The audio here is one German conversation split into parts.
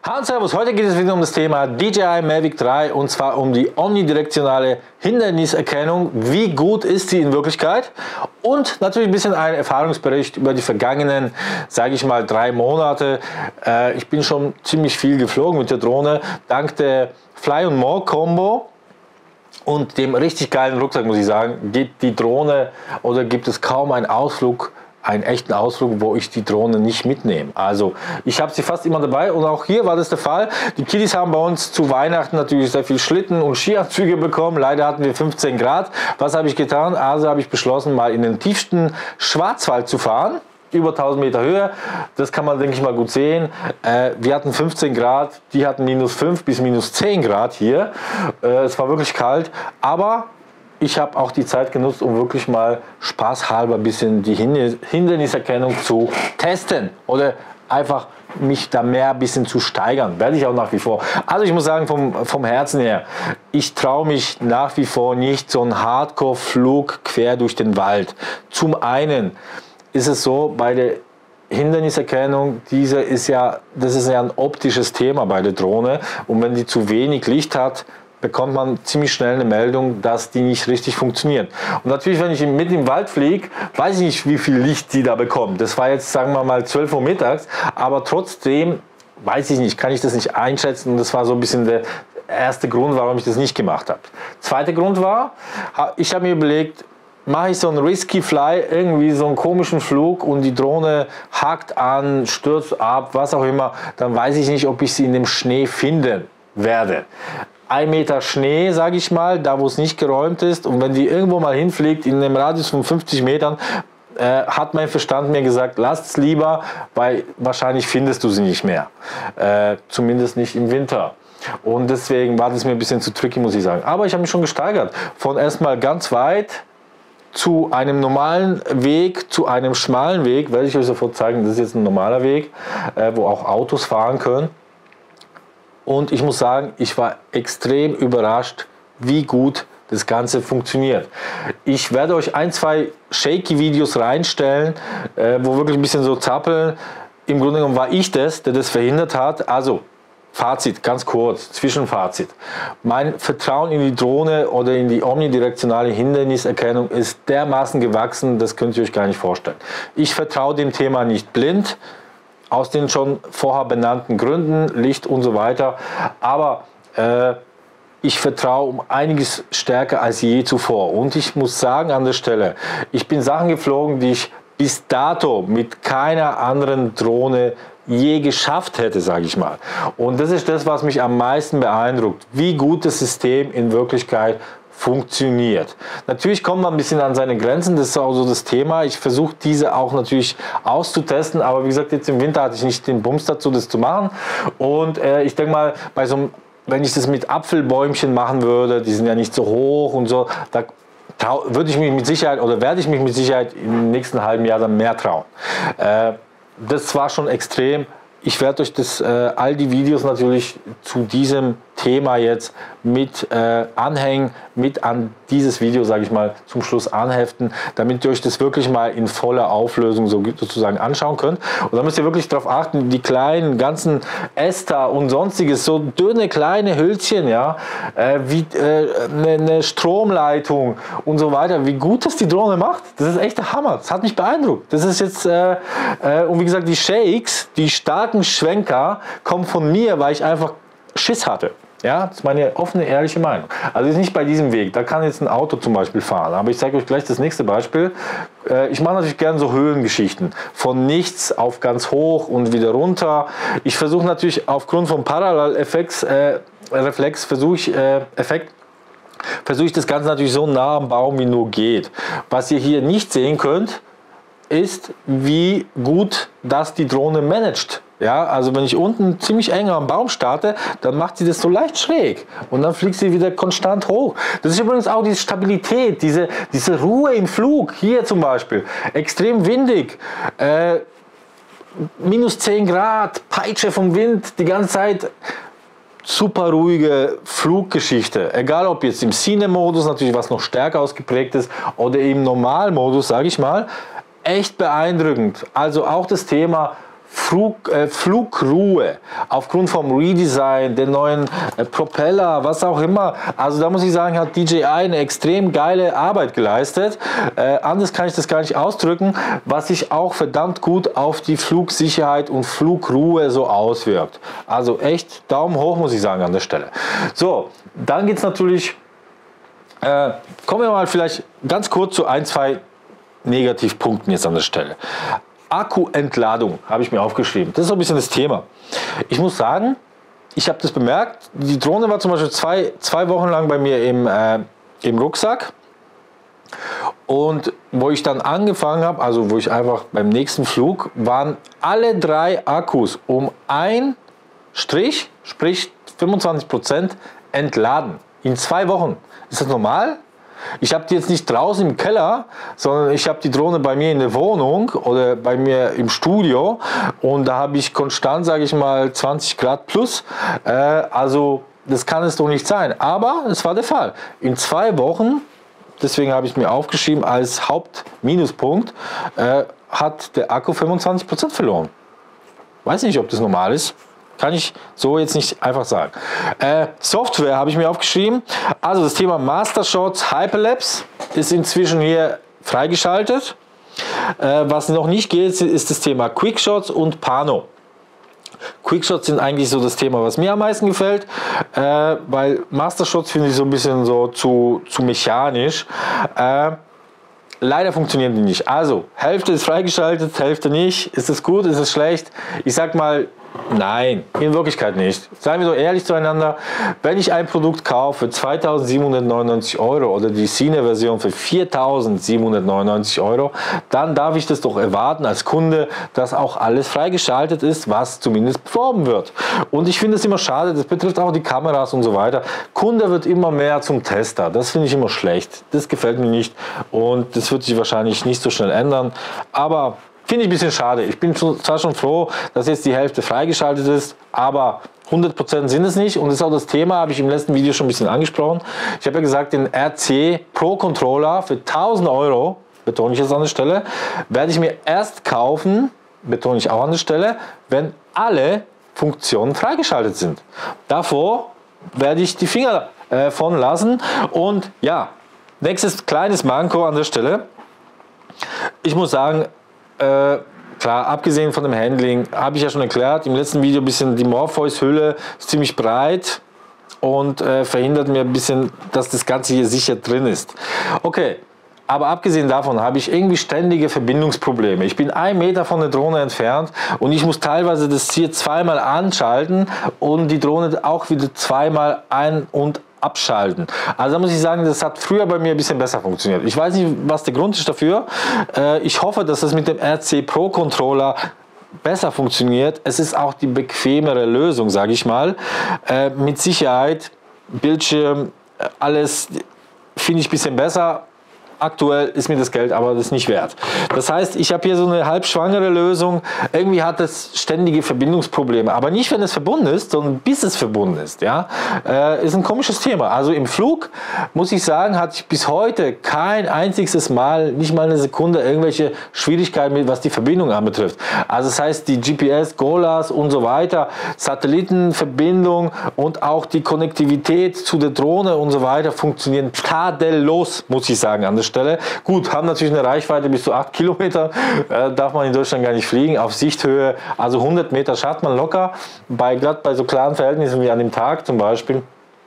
Hallo und Servus, heute geht es wieder um das Thema DJI Mavic 3 und zwar um die omnidirektionale Hinderniserkennung. Wie gut ist sie in Wirklichkeit? Und natürlich ein bisschen ein Erfahrungsbericht über die vergangenen, sage ich mal, 3 Monate. Ich bin schon ziemlich viel geflogen mit der Drohne, dank der Fly and More Combo. Und dem richtig geilen Rucksack, muss ich sagen, geht die Drohne oder gibt es kaum einen Ausflug, einen echten Ausflug, wo ich die Drohne nicht mitnehme. Also ich habe sie fast immer dabei und auch hier war das der Fall. Die Kiddies haben bei uns zu Weihnachten natürlich sehr viel Schlitten und Skianzüge bekommen. Leider hatten wir 15 Grad. Was habe ich getan? Also habe ich beschlossen, mal in den tiefsten Schwarzwald zu fahren. Über 1000 Meter Höhe, das kann man, denke ich mal, gut sehen. Wir hatten 15 Grad, die hatten minus 5 bis minus 10 Grad hier. Es war wirklich kalt, aber ich habe auch die Zeit genutzt, um wirklich mal spaßhalber ein bisschen die Hinderniserkennung zu testen oder einfach mich da mehr ein bisschen zu steigern. Werde ich auch nach wie vor. Also ich muss sagen, vom Herzen her, ich traue mich nach wie vor nicht so einen Hardcore-Flug quer durch den Wald. Zum einen ist es so, bei der Hinderniserkennung, das ist ja ein optisches Thema bei der Drohne und wenn die zu wenig Licht hat, bekommt man ziemlich schnell eine Meldung, dass die nicht richtig funktioniert. Und natürlich, wenn ich mit im Wald fliege, weiß ich nicht, wie viel Licht die da bekommt. Das war jetzt, sagen wir mal, 12 Uhr mittags, aber trotzdem, weiß ich nicht, kann ich das nicht einschätzen und das war so ein bisschen der erste Grund, warum ich das nicht gemacht habe. Zweiter Grund war, ich habe mir überlegt, mache ich so einen Risky Fly, irgendwie so einen komischen Flug und die Drohne hakt an, stürzt ab, was auch immer, dann weiß ich nicht, ob ich sie in dem Schnee finden werde. 1 Meter Schnee, sage ich mal, da wo es nicht geräumt ist und wenn die irgendwo mal hinfliegt in einem Radius von 50 Metern, hat mein Verstand mir gesagt, lasst es lieber, weil wahrscheinlich findest du sie nicht mehr. Zumindest nicht im Winter. Und deswegen war das mir ein bisschen zu tricky, muss ich sagen. Aber ich habe mich schon gesteigert. Von erstmal ganz weit zu einem normalen Weg, zu einem schmalen Weg, werde ich euch sofort zeigen, das ist jetzt ein normaler Weg, wo auch Autos fahren können. Und ich muss sagen, ich war extrem überrascht, wie gut das Ganze funktioniert. Ich werde euch 1, 2 Shaky-Videos reinstellen, wo wirklich ein bisschen so zappeln. Im Grunde genommen war ich das, der das verhindert hat. Also Fazit, ganz kurz, Zwischenfazit. Mein Vertrauen in die Drohne oder in die omnidirektionale Hinderniserkennung ist dermaßen gewachsen, das könnt ihr euch gar nicht vorstellen. Ich vertraue dem Thema nicht blind, aus den schon vorher benannten Gründen, Licht und so weiter, aber ich vertraue um einiges stärker als je zuvor. Und ich muss sagen an der Stelle, ich bin Sachen geflogen, die ich bis dato mit keiner anderen Drohne je geschafft hätte, sage ich mal. Und das ist das, was mich am meisten beeindruckt, wie gut das System in Wirklichkeit funktioniert. Natürlich kommt man ein bisschen an seine Grenzen, das ist auch so das Thema. Ich versuche diese auch natürlich auszutesten, aber wie gesagt, jetzt im Winter hatte ich nicht den Bums dazu, das zu machen. Und ich denke mal, bei so einem, wenn ich das mit Apfelbäumchen machen würde, die sind ja nicht so hoch und so, da würde ich mich mit Sicherheit oder werde ich mich mit Sicherheit im nächsten halben Jahr dann mehr trauen. Das war schon extrem. Ich werde euch all die Videos natürlich zu diesem Thema jetzt mit anhängen, mit an dieses Video, sage ich mal, zum Schluss anheften, damit ihr euch das wirklich mal in voller Auflösung sozusagen anschauen könnt. Und da müsst ihr wirklich darauf achten, die kleinen ganzen Äster und sonstiges, so dünne kleine Hülzchen, ja, wie eine Stromleitung und so weiter, wie gut das die Drohne macht, das ist echt der Hammer. Das hat mich beeindruckt. Das ist jetzt, und wie gesagt, die Shakes, die starken Schwenker kommen von mir, weil ich einfach Schiss hatte. Ja, das ist meine offene, ehrliche Meinung. Also ist nicht bei diesem Weg, da kann jetzt ein Auto zum Beispiel fahren. Aber ich zeige euch gleich das nächste Beispiel. Ich mache natürlich gerne so Höhengeschichten. Von nichts auf ganz hoch und wieder runter. Ich versuche natürlich aufgrund vom Parallelreflex, versuche ich das Ganze natürlich so nah am Baum wie nur geht. Was ihr hier nicht sehen könnt, ist, wie gut das die Drohne managt. Ja, also wenn ich unten ziemlich eng am Baum starte, dann macht sie das so leicht schräg und dann fliegt sie wieder konstant hoch. Das ist übrigens auch diese Stabilität, diese Ruhe im Flug. Hier zum Beispiel, extrem windig, minus 10 Grad, Peitsche vom Wind, die ganze Zeit. Super ruhige Fluggeschichte, egal ob jetzt im Cine-Modus, natürlich was noch stärker ausgeprägt ist, oder im Normalmodus, sage ich mal, echt beeindruckend. Also auch das Thema Flugruhe aufgrund vom Redesign, der neuen Propeller, was auch immer. Also da muss ich sagen, hat DJI eine extrem geile Arbeit geleistet. Anders kann ich das gar nicht ausdrücken, was sich auch verdammt gut auf die Flugsicherheit und Flugruhe so auswirkt. Also echt Daumen hoch, muss ich sagen, an der Stelle. So, dann geht es natürlich, kommen wir mal vielleicht ganz kurz zu ein, zwei Negativpunkten jetzt an der Stelle. Akkuentladung habe ich mir aufgeschrieben. Das ist so ein bisschen das Thema. Ich muss sagen, ich habe das bemerkt. Die Drohne war zum Beispiel zwei Wochen lang bei mir im Rucksack. Und wo ich dann angefangen habe, also wo ich einfach beim nächsten Flug, waren alle 3 Akkus um ein Strich, sprich 25% entladen. In 2 Wochen. Ist das normal? Ich habe die jetzt nicht draußen im Keller, sondern ich habe die Drohne bei mir in der Wohnung oder bei mir im Studio und da habe ich konstant, sage ich mal, 20 Grad plus. Also das kann es doch nicht sein. Aber es war der Fall. In 2 Wochen, deswegen habe ich es mir aufgeschrieben als Hauptminuspunkt, hat der Akku 25% verloren. Weiß nicht, ob das normal ist. Kann ich so jetzt nicht einfach sagen. Software habe ich mir aufgeschrieben. Also das Thema Mastershots Hyperlapse ist inzwischen hier freigeschaltet. Was noch nicht geht, ist das Thema Quickshots und Pano. Quickshots sind eigentlich so das Thema, was mir am meisten gefällt, weil Mastershots finde ich so ein bisschen so zu mechanisch. Leider funktionieren die nicht. Also, Hälfte ist freigeschaltet, Hälfte nicht. Ist es gut, ist es schlecht? Ich sag mal, nein, in Wirklichkeit nicht. Seien wir doch ehrlich zueinander. Wenn ich ein Produkt kaufe für 2.799 € oder die Cine-Version für 4.799 €, dann darf ich das doch erwarten als Kunde, dass auch alles freigeschaltet ist, was zumindest beworben wird. Und ich finde es immer schade, das betrifft auch die Kameras und so weiter. Kunde wird immer mehr zum Tester. Das finde ich immer schlecht. Das gefällt mir nicht und das wird sich wahrscheinlich nicht so schnell ändern. Aber finde ich ein bisschen schade. Ich bin zwar schon froh, dass jetzt die Hälfte freigeschaltet ist, aber 100% sind es nicht. Und das ist auch das Thema, habe ich im letzten Video schon ein bisschen angesprochen. Ich habe ja gesagt, den RC Pro Controller für 1.000 €, betone ich jetzt an der Stelle, werde ich mir erst kaufen, betone ich auch an der Stelle, wenn alle Funktionen freigeschaltet sind. Davor werde ich die Finger von lassen. Und ja, nächstes kleines Manko an der Stelle. Ich muss sagen, klar, abgesehen von dem Handling, habe ich ja schon erklärt, im letzten Video ein bisschen die Morpheus-Hülle ist ziemlich breit und verhindert mir ein bisschen, dass das Ganze hier sicher drin ist. Okay, aber abgesehen davon habe ich irgendwie ständige Verbindungsprobleme. Ich bin 1 Meter von der Drohne entfernt und ich muss teilweise das hier zweimal anschalten und die Drohne auch wieder zweimal ein- und abschalten. Also da muss ich sagen, das hat früher bei mir ein bisschen besser funktioniert. Ich weiß nicht, was der Grund ist dafür. Ich hoffe, dass das mit dem RC Pro Controller besser funktioniert. Es ist auch die bequemere Lösung, sage ich mal. Mit Sicherheit, Bildschirm, alles finde ich ein bisschen besser. Aktuell ist mir das Geld aber das nicht wert. Das heißt, ich habe hier so eine halbschwangere Lösung. Irgendwie hat es ständige Verbindungsprobleme. Aber nicht, wenn es verbunden ist, sondern bis es verbunden ist. Ja? Ist ein komisches Thema. Also im Flug, muss ich sagen, hatte ich bis heute kein einziges Mal, nicht mal eine Sekunde, irgendwelche Schwierigkeiten mit, was die Verbindung anbetrifft. Also das heißt, die GPS, GOLAs und so weiter, Satellitenverbindung und auch die Konnektivität zu der Drohne und so weiter funktionieren tadellos, muss ich sagen, an der Stelle. Gut, haben natürlich eine Reichweite bis zu 8 Kilometer, darf man in Deutschland gar nicht fliegen, auf Sichthöhe, also 100 Meter schafft man locker, gerade bei so klaren Verhältnissen wie an dem Tag zum Beispiel,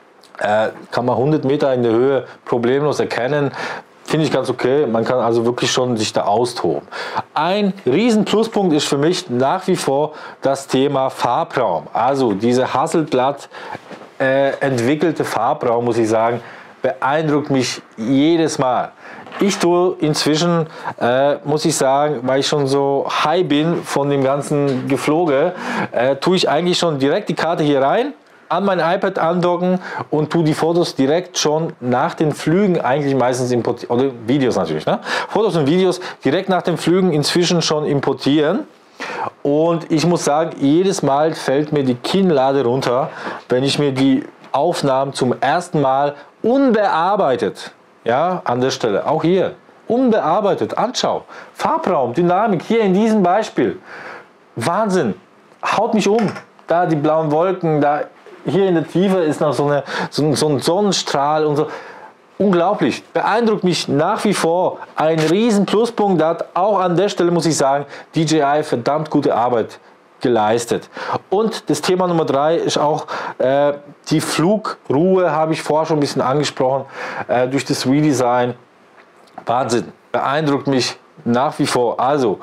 kann man 100 Meter in der Höhe problemlos erkennen. Finde ich ganz okay, man kann also wirklich schon sich da austoben. Ein riesen Pluspunkt ist für mich nach wie vor das Thema Farbraum. Also diese Hasselblad entwickelte Farbraum, muss ich sagen, beeindruckt mich jedes Mal. Ich tue inzwischen, muss ich sagen, weil ich schon so high bin von dem ganzen Gefloge, tue ich eigentlich schon direkt die Karte hier rein, an mein iPad andocken und tue die Fotos direkt schon nach den Flügen eigentlich meistens importieren, oder Videos natürlich, ne? Fotos und Videos direkt nach den Flügen inzwischen schon importieren. Und ich muss sagen, jedes Mal fällt mir die Kinnlade runter, wenn ich mir die Aufnahmen zum ersten Mal unbearbeitet, ja, an der Stelle, auch hier, unbearbeitet anschaue. Farbraum, Dynamik, hier in diesem Beispiel. Wahnsinn, haut mich um. Da die blauen Wolken, da hier in der Tiefe ist noch so ein Sonnenstrahl und so. Unglaublich, beeindruckt mich nach wie vor. Ein riesen Pluspunkt, da hat auch an der Stelle, muss ich sagen, DJI verdammt gute Arbeit geleistet. Und das Thema Nummer 3 ist auch die Flugruhe, habe ich vorher schon ein bisschen angesprochen, durch das Redesign. Wahnsinn, beeindruckt mich nach wie vor. Also,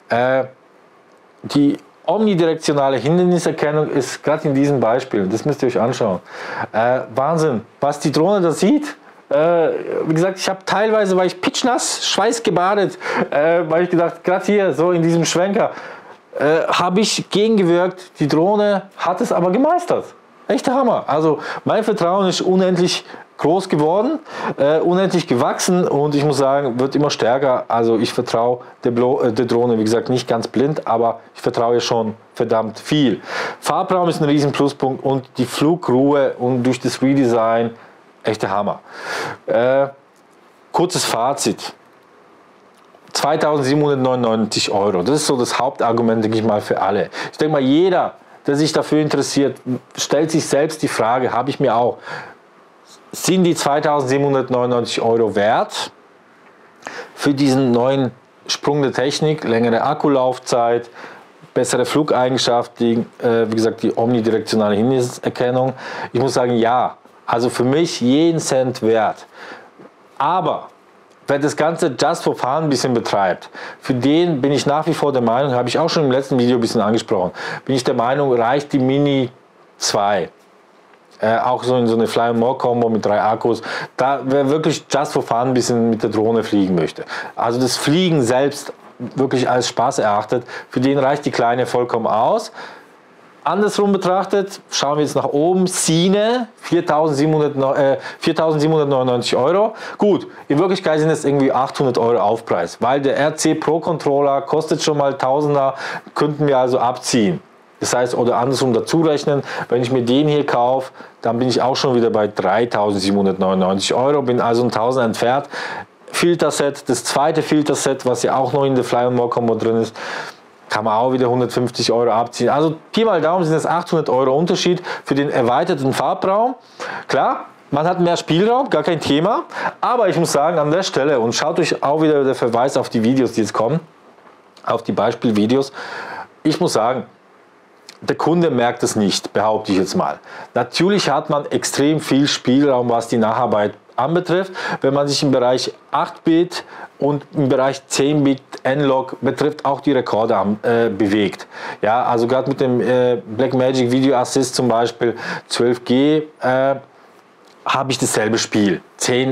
die omnidirektionale Hinderniserkennung ist gerade in diesem Beispiel, das müsst ihr euch anschauen. Wahnsinn, was die Drohne da sieht. Wie gesagt, ich habe teilweise, war ich pitschnass, schweißgebadet, weil ich gedacht, gerade hier, so in diesem Schwenker, habe ich gegengewirkt. Die Drohne hat es aber gemeistert. Echter Hammer. Also mein Vertrauen ist unendlich groß geworden, unendlich gewachsen und ich muss sagen, wird immer stärker. Also ich vertraue der Drohne, wie gesagt, nicht ganz blind, aber ich vertraue ihr schon verdammt viel. Farbraum ist ein riesen Pluspunkt und die Flugruhe und durch das Redesign, echter Hammer. Kurzes Fazit. 2.799 €. Das ist so das Hauptargument, denke ich mal, für alle. Ich denke mal, jeder, der sich dafür interessiert, stellt sich selbst die Frage, habe ich mir auch, sind die 2.799 € wert für diesen neuen Sprung der Technik, längere Akkulaufzeit, bessere Flugeigenschaften, wie gesagt, die omnidirektionale Hinderniserkennung? Ich muss sagen, ja. Also für mich jeden Cent wert. Aber wer das Ganze just for fun ein bisschen betreibt, für den bin ich nach wie vor der Meinung, habe ich auch schon im letzten Video ein bisschen angesprochen, bin ich der Meinung, reicht die Mini 2. Auch so in so eine Fly More Combo mit 3 Akkus, da wer wirklich just for fun ein bisschen mit der Drohne fliegen möchte. Also das Fliegen selbst wirklich als Spaß erachtet, für den reicht die kleine vollkommen aus. Andersrum betrachtet, schauen wir jetzt nach oben, Cine, 4.799 €. Gut, in Wirklichkeit sind es irgendwie 800 € Aufpreis, weil der RC Pro Controller kostet schon mal Tausender, könnten wir also abziehen. Das heißt, oder andersrum dazu rechnen, wenn ich mir den hier kaufe, dann bin ich auch schon wieder bei 3.799 €, bin also ein Tausender entfernt. Filterset, das zweite Filterset, was ja auch noch in der Fly More Combo drin ist, kann man auch wieder 150 € abziehen. Also Pi mal Daumen sind es 800 € Unterschied für den erweiterten Farbraum. Klar, man hat mehr Spielraum, gar kein Thema. Aber ich muss sagen, an der Stelle, und schaut euch auch wieder der Verweis auf die Videos, die jetzt kommen, auf die Beispielvideos. Ich muss sagen, der Kunde merkt es nicht, behaupte ich jetzt mal. Natürlich hat man extrem viel Spielraum, was die Nacharbeit anbetrifft, wenn man sich im Bereich 8-Bit und im Bereich 10-Bit N-Log betrifft auch die Rekorde bewegt. Ja, also gerade mit dem Blackmagic Video Assist zum Beispiel 12G habe ich dasselbe Spiel.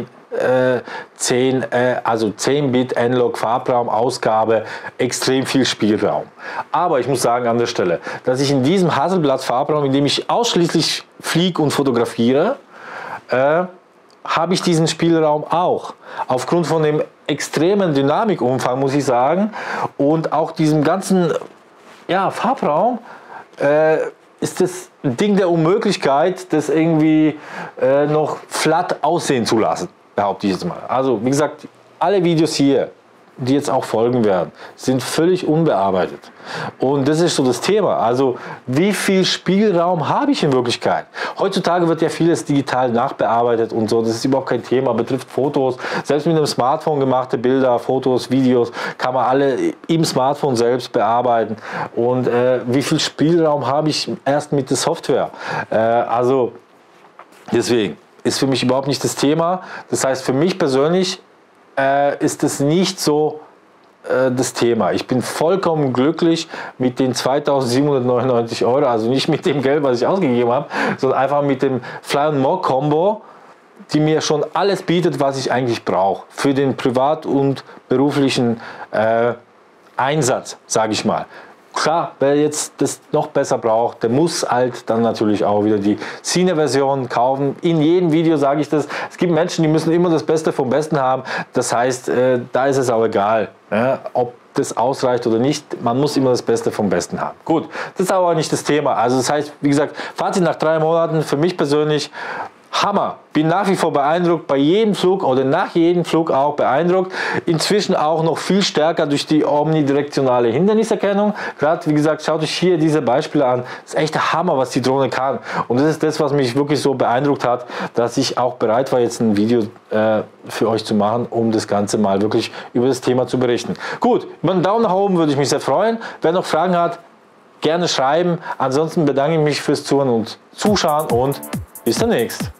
10-Bit N-Log Farbraum Ausgabe, extrem viel Spielraum. Aber ich muss sagen an der Stelle, dass ich in diesem Hasselblad Farbraum, in dem ich ausschließlich fliege und fotografiere, habe ich diesen Spielraum auch. Aufgrund von dem extremen Dynamikumfang, muss ich sagen, und auch diesem ganzen Farbraum, ist das Ding der Unmöglichkeit, das irgendwie noch flat aussehen zu lassen, behaupte ich jetzt mal. Also wie gesagt, alle Videos hier, die jetzt auch folgen werden, sind völlig unbearbeitet. Und das ist so das Thema. Also wie viel Spielraum habe ich in Wirklichkeit? Heutzutage wird ja vieles digital nachbearbeitet und so. Das ist überhaupt kein Thema. Betrifft Fotos. Selbst mit einem Smartphone gemachte Bilder, Fotos, Videos kann man alle im Smartphone selbst bearbeiten. Und wie viel Spielraum habe ich erst mit der Software? Also deswegen ist für mich überhaupt nicht das Thema. Das heißt, für mich persönlich ist es nicht so das Thema. Ich bin vollkommen glücklich mit den 2.799 €, also nicht mit dem Geld, was ich ausgegeben habe, sondern einfach mit dem Fly More Combo, die mir schon alles bietet, was ich eigentlich brauche für den privat- und beruflichen Einsatz, sage ich mal. Klar, wer jetzt das noch besser braucht, der muss halt dann natürlich auch wieder die Cine-Version kaufen. In jedem Video sage ich das. Es gibt Menschen, die müssen immer das Beste vom Besten haben. Das heißt, da ist es auch egal, ob das ausreicht oder nicht. Man muss immer das Beste vom Besten haben. Gut, das ist aber nicht das Thema. Also das heißt, wie gesagt, Fazit nach 3 Monaten für mich persönlich Hammer. Bin nach wie vor beeindruckt, bei jedem Flug oder nach jedem Flug auch beeindruckt. Inzwischen auch noch viel stärker durch die omnidirektionale Hinderniserkennung. Gerade, wie gesagt, schaut euch hier diese Beispiele an. Das ist echt der Hammer, was die Drohne kann. Und das ist das, was mich wirklich so beeindruckt hat, dass ich auch bereit war, jetzt ein Video für euch zu machen, um das Ganze mal wirklich über das Thema zu berichten. Gut, über einen Daumen nach oben würde ich mich sehr freuen. Wer noch Fragen hat, gerne schreiben. Ansonsten bedanke ich mich fürs Zuhören und Zuschauen und bis demnächst.